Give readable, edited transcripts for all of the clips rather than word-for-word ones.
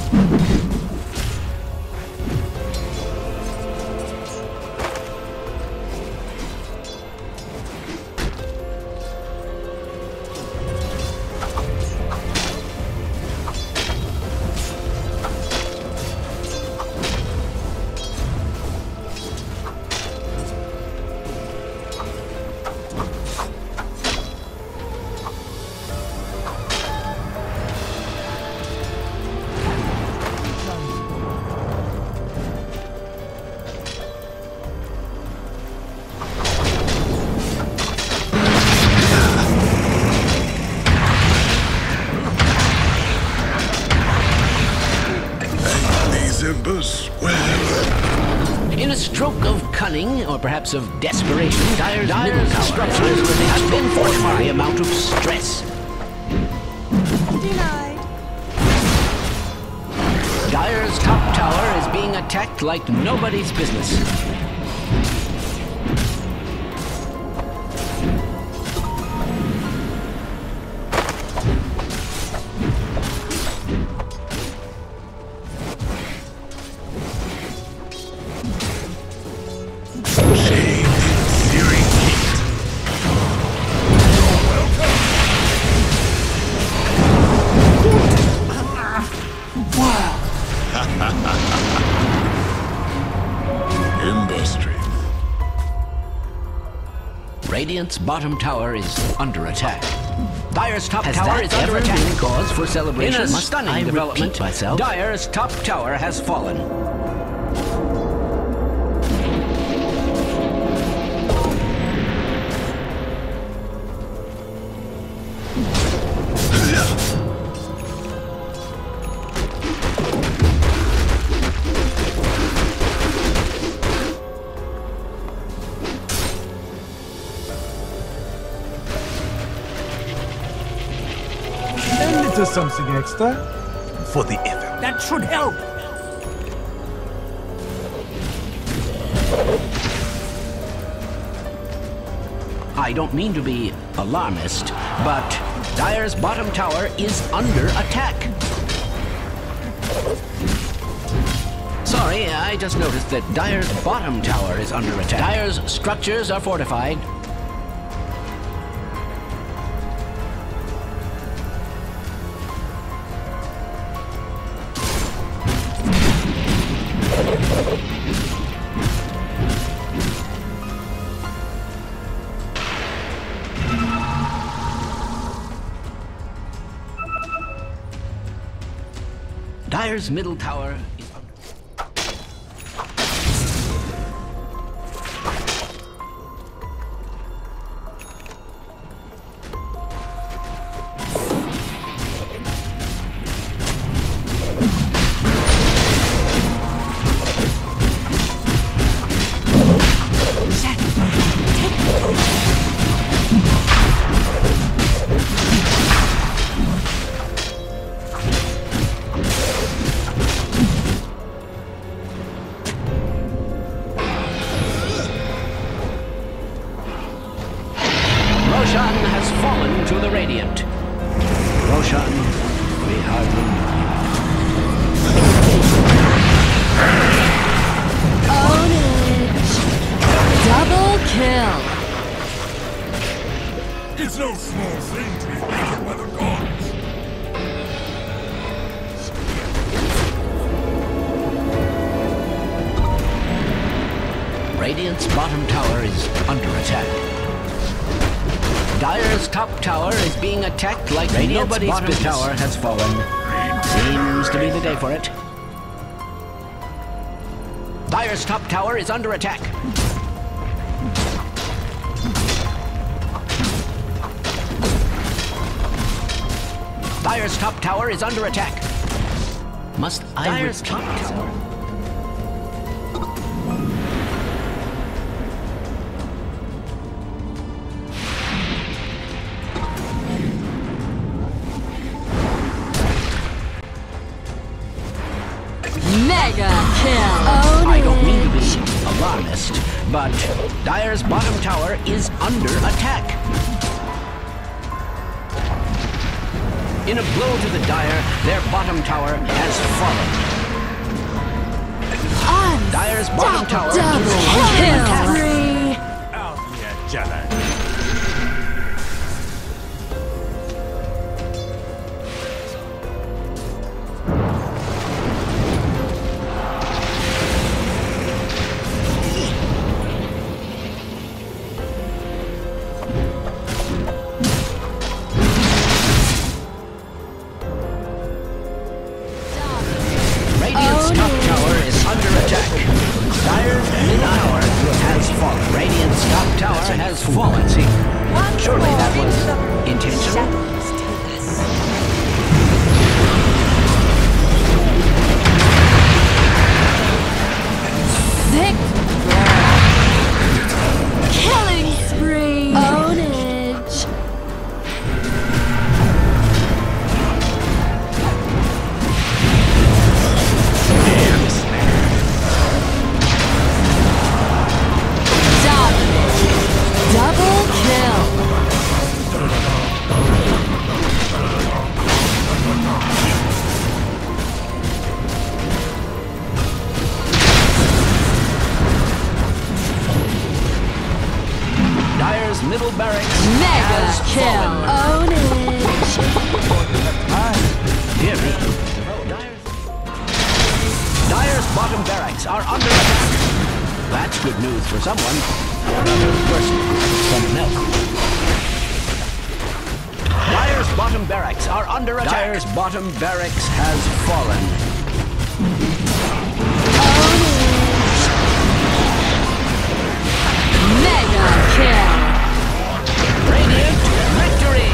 In a stroke of cunning, or perhaps of desperation, Dire's structures have been fortified by amount of stress. Denied. Dire's top tower is being attacked like nobody's business. Radiant's bottom tower is under attack. Dire's top tower is under attack. Been cause for celebration? In a stunning development, Dire's top tower has fallen. Something extra for the effort. That should help. I don't mean to be alarmist, but Dire's bottom tower is under attack. Sorry, I just noticed that Dire's bottom tower is under attack. Dire's structures are fortified. Dire's middle tower is under. Roshan has fallen to the Radiant. Roshan, we are Own it. Double kill. It's no small thing to be beaten by the gods. Radiant's bottom tower is under attack. Dire's top tower is being attacked like nobody's bottom tower has fallen. Seems to be the day for it. Dire's top tower is under attack. Dire's top tower is under attack. Must Dire's top tower? Mega kill. I don't mean to be alarmist, but Dire's bottom tower is under attack. In a blow to the Dire, their bottom tower has fallen. Dire's bottom tower is under attack. Out here, Jedi. Radiant's top tower is under attack. Dire's mid tower has fallen. Radiant's top tower has fallen. See, surely that was intentional. Victor! Killing spree! Ownage! Double kill! Dire's middle barracks Mega has kill! fallen. Ownage! Dear me. Dire's bottom barracks are under attack. That's good news for someone. Worse for someone else. Dire's bottom barracks are under attack. Dire's bottom barracks has fallen. Mega kill! Radiant victory!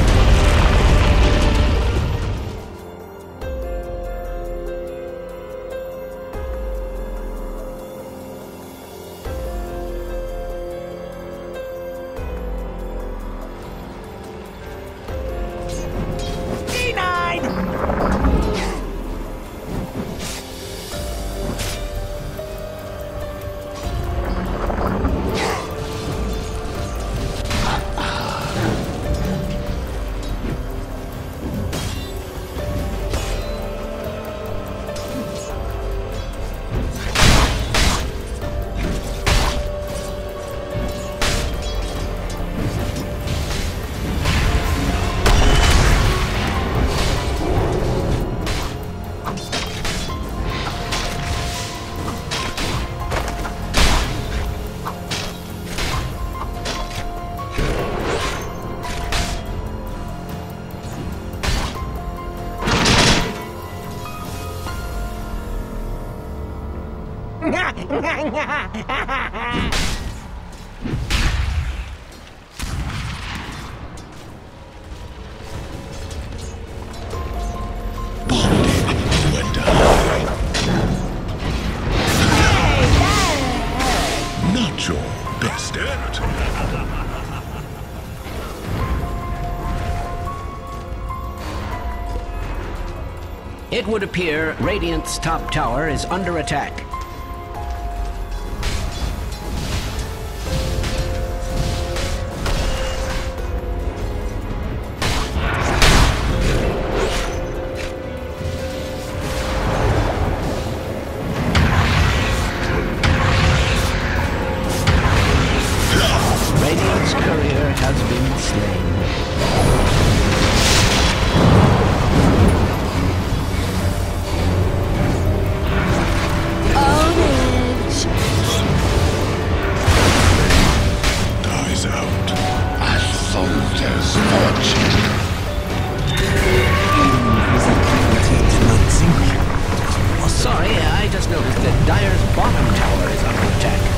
Not your best effort. It would appear Radiant's top tower is under attack. Radiant's courier has been slain. Ownage! Dies out. A soldier's fortune. Oh, sorry, I just noticed that Dire's bottom tower is under attack.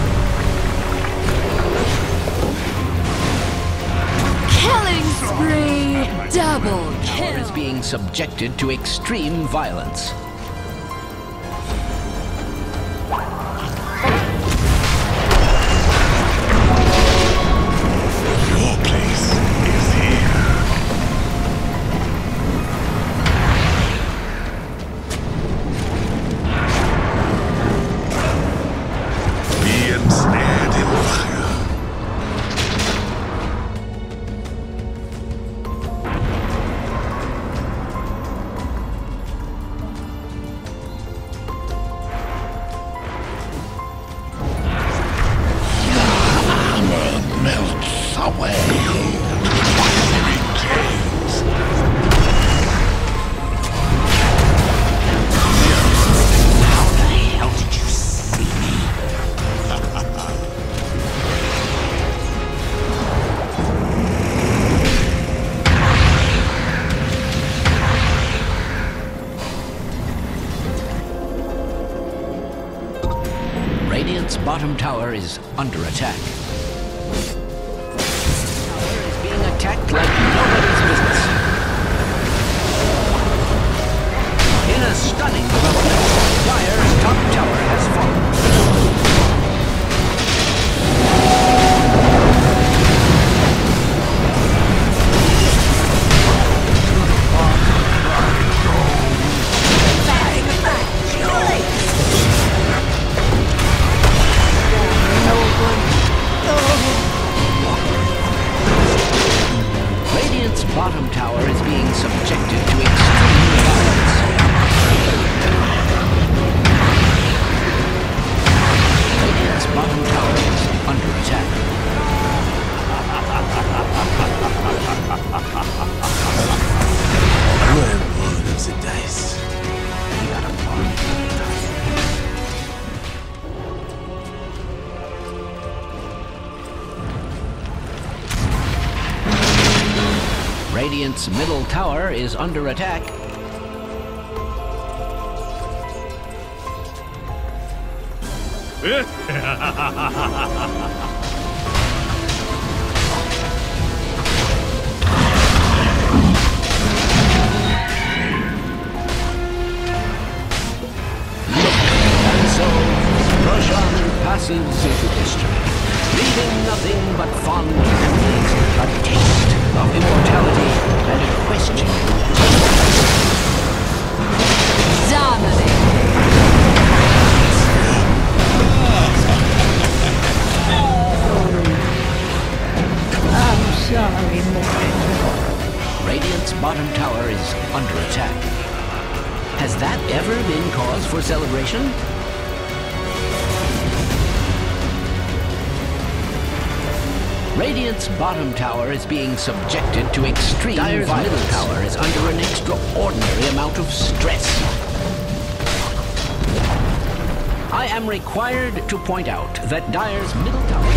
Killing spree! Double Tower is kill! being subjected to extreme violence. Your place is here. Be ensnared in fire. bottom tower is under attack. Tower is being attacked like nobody's business. In a stunning development, Dire's top tower has fallen. Radiant's bottom tower is being subjected to extreme violence. Radiant's bottom tower is under attack. Well, one of the dice. He got a point. Radiant's middle tower is under attack. And so, Roshan passes into history, leaving nothing but fond memories, a taste of immortality, and a question. Dominating. I'm sorry, boy. Radiant's bottom tower is under attack. Has that ever been cause for celebration? Radiant's bottom tower is being subjected to extreme violence. Dire's middle tower is under an extraordinary amount of stress. I am required to point out that Dire's middle tower...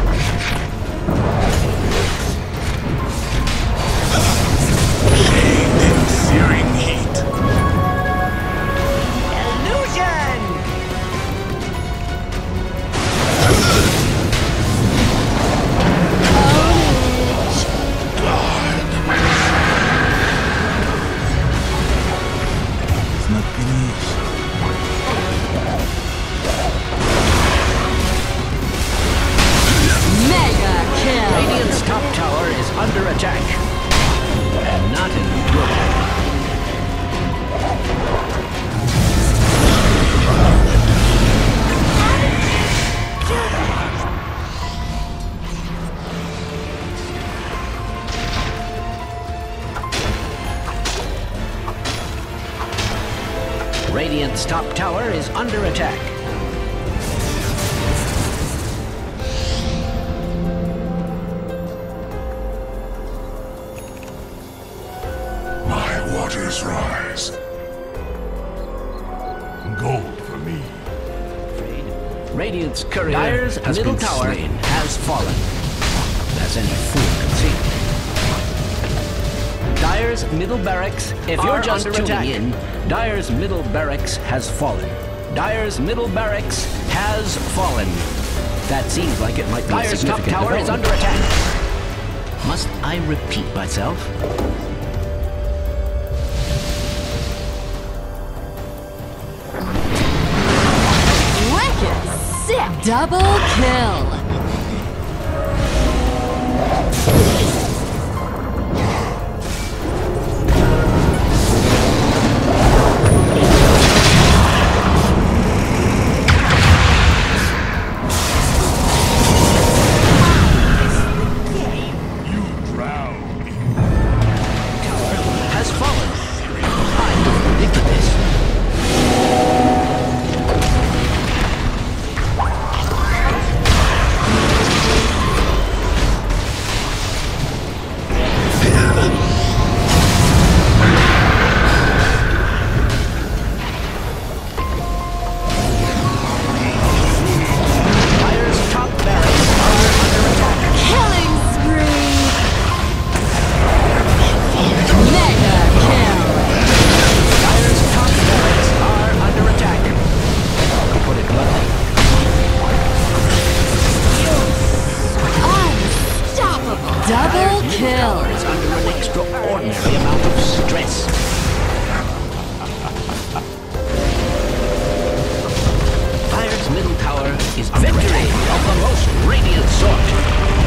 Searing heat. Illusion! It's not finished. Mega kill. Radiant's top tower is under attack. And not in good way. Radiant's top tower is under attack. My waters rise. Gold for me. Radiant's courier Dire's middle tower has fallen. As any fool can see. Dire's middle barracks, if you're just tuning in, Dire's middle barracks has fallen. Dire's middle barracks has fallen. That seems like it might be Dire's top tower is under attack. Must I repeat myself? Wicked sick. Double kill. Double Dire's middle kill. tower is under an extraordinary amount of stress. Dire's middle tower is victory of the most radiant sort.